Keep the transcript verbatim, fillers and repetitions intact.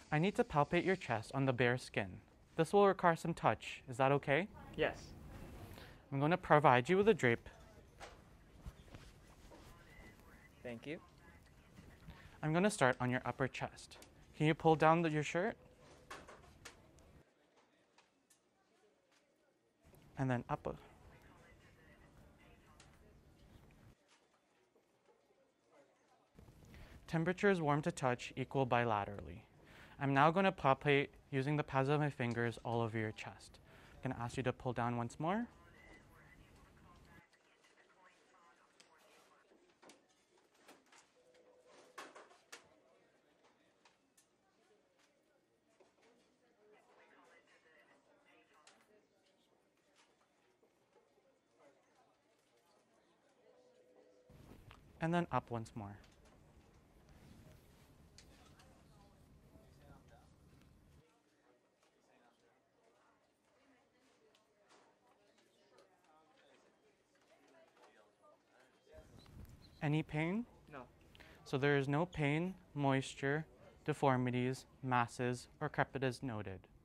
I need to palpate your chest on the bare skin. This will require some touch. Is that okay? Yes. I'm going to provide you with a drape. Thank you. I'm going to start on your upper chest. Can you pull down the, your shirt? And then up. Temperature is warm to touch, equal bilaterally. I'm now going to palpate using the pads of my fingers all over your chest. I'm going to ask you to pull down once more. And then up once more. Any pain? No. So there is no pain, moisture, deformities, masses, or crepitus noted.